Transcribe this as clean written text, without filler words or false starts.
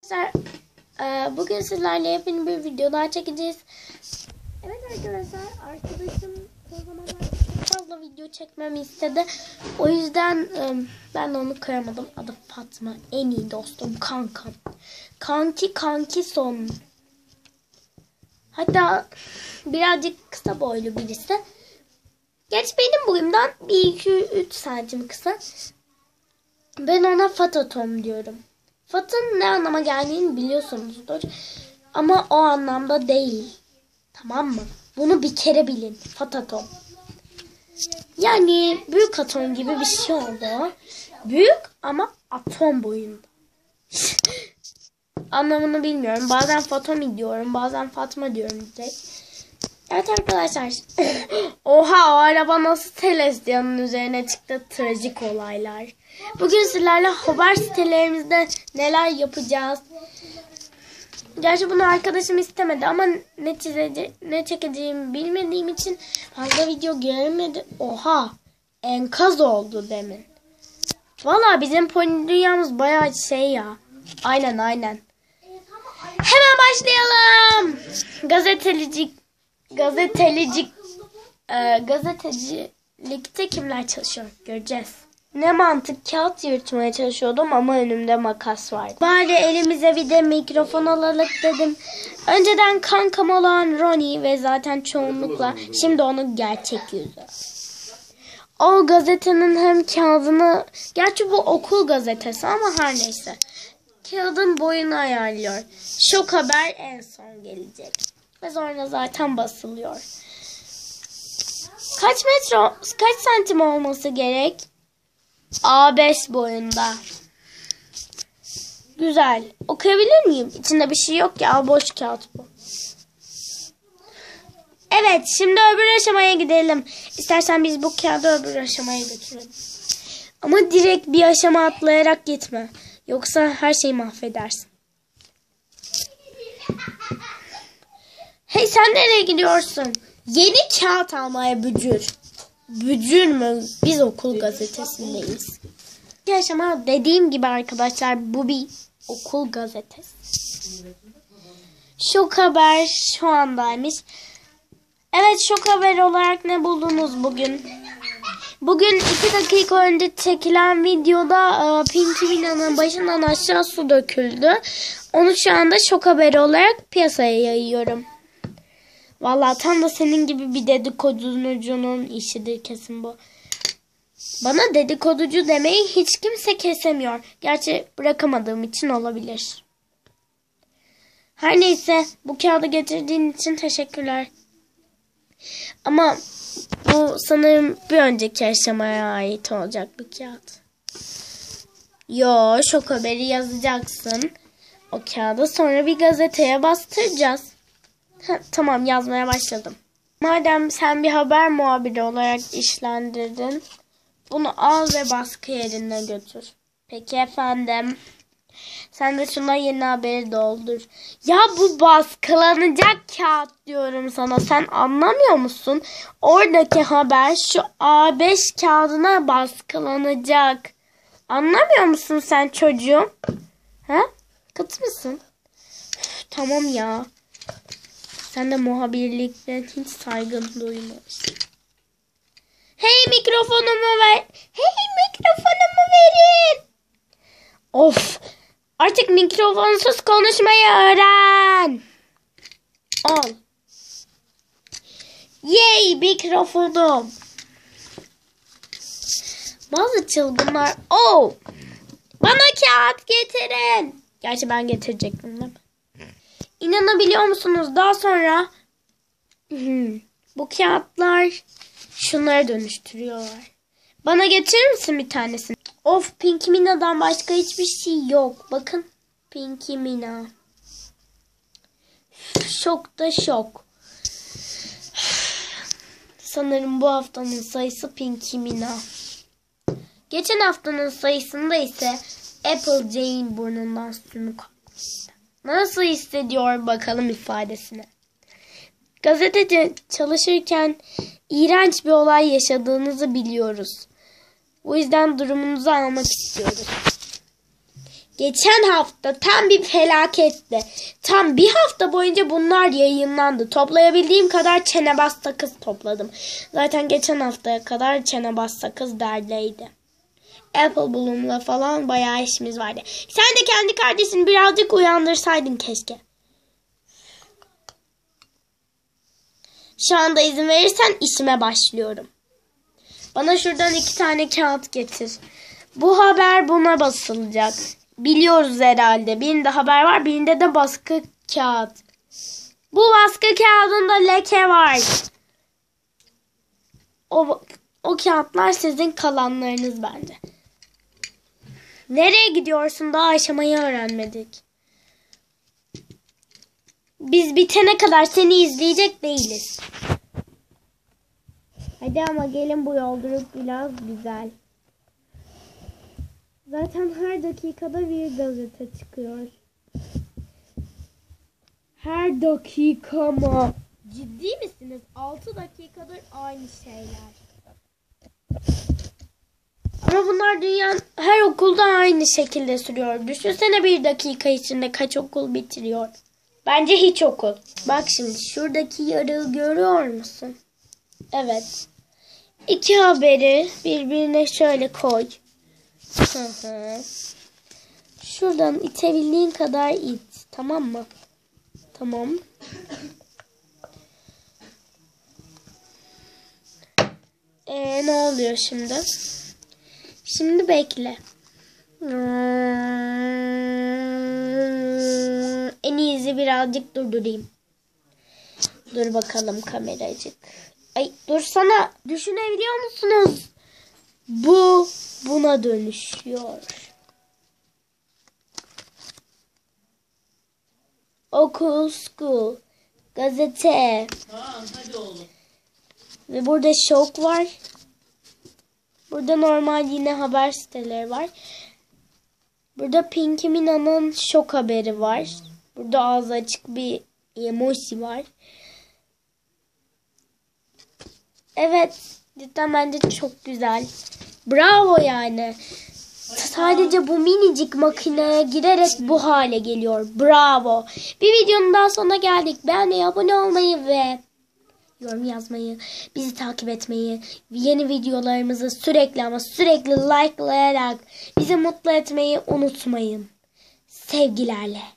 Arkadaşlar, bugün sizlerle yepyeni bir video daha çekeceğiz. Evet arkadaşlar, arkadaşım o zamanlar fazla video çekmemi istedi. O yüzden ben de onu kıramadım. Adı Fatma, en iyi dostum, kankam. Kanki son. Hatta birazcık kısa boylu birisi. Geç benim boyumdan 1-2-3 santim kısa. Ben ona Fatatom diyorum. Fat'ın ne anlama geldiğini biliyorsunuzdur. Ama o anlamda değil. Tamam mı? Bunu bir kere bilin. Fatatom. Yani büyük atom gibi bir şey oldu. Büyük ama atom boyunda. Anlamını bilmiyorum. Bazen Fatomi diyorum. Bazen Fatma diyorum direkt. Evet arkadaşlar. Oha, o araba nasıl Celestia'nın üzerine çıktı. Trajik olaylar. Bugün sizlerle haber sitelerimizde neler yapacağız. Gerçi bunu arkadaşım istemedi ama ne çekeceğimi bilmediğim için fazla video görmedi. Oha, enkaz oldu demin. Valla bizim pony dünyamız bayağı şey ya. Aynen. Hemen başlayalım. Gazetecilikte kimler çalışıyor göreceğiz. Ne mantık, kağıt yırtmaya çalışıyordum ama önümde makas vardı. Bari elimize bir de mikrofon alalım dedim. Önceden kankam olan Ronnie ve zaten çoğunlukla şimdi onun gerçek yüzü. O gazetenin hem kağıdını, gerçi bu okul gazetesi ama her neyse. Kağıdın boyunu ayarlıyor. Şok haber en son gelecek. Ve sonra zaten basılıyor. Kaç santim olması gerek? A5 boyunda. Güzel. Okuyabilir miyim? İçinde bir şey yok ya. Boş kağıt bu. Evet. Şimdi öbür aşamaya gidelim. İstersen biz bu kağıdı öbür aşamaya götürelim. Ama direkt bir aşama atlayarak gitme. Yoksa her şeyi mahvedersin. Hey, sen nereye gidiyorsun? Yeni kağıt almaya bücür. Bücür mü? Biz okul gazetesindeyiz. Ama dediğim gibi arkadaşlar, bu bir okul gazetesi. Şok haber şu andaymış. Evet, şok haber olarak ne buldunuz bugün? Bugün 2 dakika önce çekilen videoda Pinky Mina'nın başından aşağı su döküldü. Onu şu anda şok haberi olarak piyasaya yayıyorum. Vallahi tam da senin gibi bir dedikoducunun işidir kesin bu. Bana dedikoducu demeyi hiç kimse kesemiyor. Gerçi bırakamadığım için olabilir. Her neyse, bu kağıdı getirdiğin için teşekkürler. Ama bu sanırım bir önceki aşamaya ait olacak bir kağıt. Yo, şok haberi yazacaksın. O kağıdı sonra bir gazeteye bastıracağız. Tamam, yazmaya başladım. Madem sen bir haber muhabiri olarak işlendirdin, bunu al ve baskı yerine götür. Peki efendim. Sen de şuna yeni haberi doldur. Ya bu baskılanacak kağıt diyorum sana. Sen anlamıyor musun? Oradaki haber şu A5 kağıdına baskılanacak. Anlamıyor musun sen çocuğum? Ha? Kıt mısın? Üf, tamam ya. Sen de muhabirlikten hiç saygın duymuyorsun. Hey, mikrofonumu ver. Hey, mikrofonumu verin. Of. Artık mikrofonsuz konuşmayı öğren. Al. Yay, mikrofonum. Bazı çılgınlar. Oh. Bana kağıt getirin. Gerçi ben getirecektim değil mi? İnanabiliyor musunuz? Daha sonra bu kağıtlar şunlara dönüştürüyorlar. Bana getirir misin bir tanesini? Of, Pinky Mina'dan başka hiçbir şey yok. Bakın, Pinky Mina. Şok da şok. Sanırım bu haftanın sayısı Pinky Mina. Geçen haftanın sayısında ise Applejack'in burnundan sümük akmıştı. Nasıl hissediyor bakalım ifadesine. Gazeteci çalışırken iğrenç bir olay yaşadığınızı biliyoruz. O yüzden durumunuzu almak istiyoruz. Geçen hafta tam bir felaketti. Tam bir hafta boyunca bunlar yayınlandı. Toplayabildiğim kadar çenebaz sakız topladım. Zaten geçen haftaya kadar çenebaz sakız derdeydi. Apple Bloom'la falan bayağı işimiz vardı. Sen de kendi kardeşini birazcık uyandırsaydın keşke. Şu anda izin verirsen işime başlıyorum. Bana şuradan 2 tane kağıt getir. Bu haber buna basılacak. Biliyoruz herhalde. Birinde haber var, birinde de baskı kağıt. Bu baskı kağıdında leke var. O kağıtlar sizin kalanlarınız bence. Nereye gidiyorsun? Daha aşamayı öğrenmedik. Biz bitene kadar seni izleyecek değiliz. Hadi ama gelin, bu yolculuk biraz güzel. Zaten her dakikada bir gazete çıkıyor. Her dakika mı? Ciddi misiniz? 6 dakikadır aynı şeyler. Ama bunlar dünyanın her okulda aynı şekilde sürüyor. Düşünsene bir dakika içinde kaç okul bitiriyor. Bence hiç okul. Bak şimdi şuradaki yarığı görüyor musun? Evet. 2 haberi birbirine şöyle koy. Şuradan itebildiğin kadar it. Tamam mı? Tamam. Ne oluyor şimdi? Şimdi bekle. En iyisi birazcık durdurayım. Dur bakalım kameracık. Ay dursana. Düşünebiliyor musunuz? Bu buna dönüşüyor. Okul, school, gazete. Hadi oğlum. Ve burada şok var. Burada normal yine haber siteleri var. Burada Pinky Mina'nın şok haberi var. Burada ağzı açık bir emoji var. Evet. Cidden bence çok güzel. Bravo yani. Sadece bu minicik makineye girerek bu hale geliyor. Bravo. Bir videonun daha sonuna geldik. Beğenmeyi, abone olmayı ve yorum yazmayı, bizi takip etmeyi, yeni videolarımızı sürekli ama sürekli likelayarak bizi mutlu etmeyi unutmayın. Sevgilerle.